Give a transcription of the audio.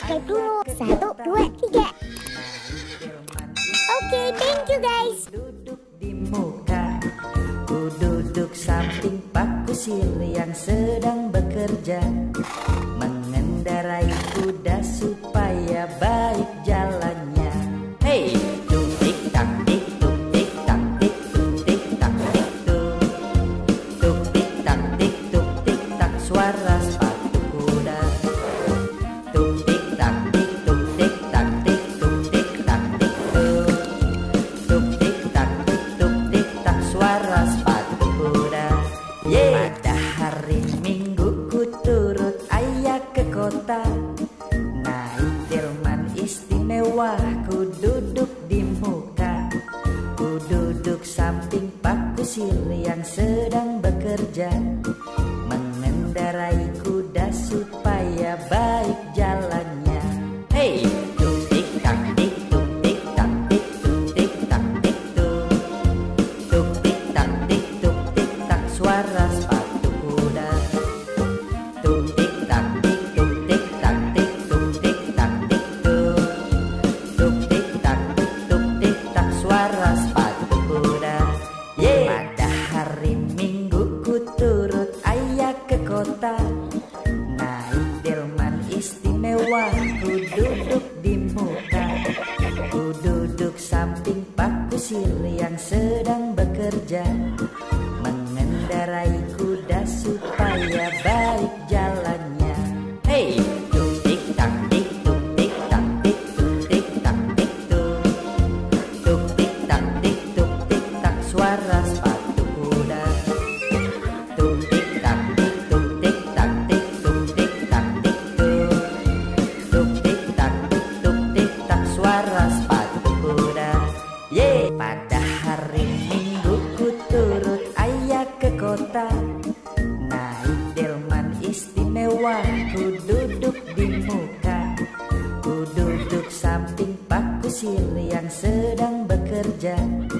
subscribe dulu. 1, 2, 3. Oke, thank you guys. Duduk di muka, ku duduk samping Pak Kusir yang sedang bekerja, mengendarai kuda supaya baik jalannya. Hey, tuk tik tak tik, tuk tik tak tik, tuk tik tak tik tuk, tuk tik tak tik, tuk tik tak, suara sepatu kuda. Tuk tik tak tik, tuk tik tak tik, tuk tik tak tik tuk, tuk tik tak tik, tuk tik tak, suara sepatu kuda. Pada hari Minggu ku turut ayah ke kota, naik delman istimewa, ku duduk di muka, ku duduk samping Pak Kusir yang sedang bekerja, mengendarai kuda supaya baik jalannya. Hey, tuk tik tak tik, tuk tik tak tik, tuk tik tak tik tuk, tuk tik tak tik, tuk tik tak, suara sepatu kuda. Tuk tik tak tik, tuk tik tak tik, tuk tik tak tik tuk, tuk tik tak tik, tuk tik tak, suara sepatu kuda. Pada hari Minggu ku turut ayah ke kota, naik delman istimewa, ku duduk di muka, ku duduk samping Pak Kusir yang sedang bekerja, mengendarai kuda supaya baik jalannya. Hey, tuk tik tak tik, tuk tik tak tik, tuk tik tak tik tuk, tuk tik tak tik, tuk tik tak, suara sepatu kuda. Tuk tik tak tik, tuk tik tak tik, tuk tik tak tik tuk, tuk tik tak tik, tuk tik tak, suara sepatu kuda. Pada hari Minggu ku turut ayah ke kota, naik delman istimewa, ku duduk di muka, ku duduk samping Pak Kusir yang sedang bekerja,